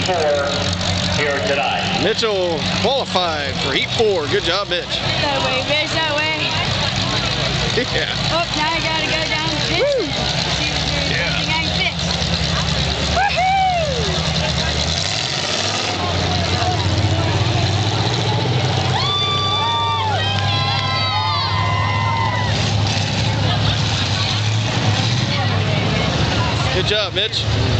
4 here tonight. Mitchell qualified for Heat 4. Good job, Mitch. That way, bitch, that way. Yeah. Oh, now I gotta go down the pit. See if there's anything I can fix. Good job, Mitch.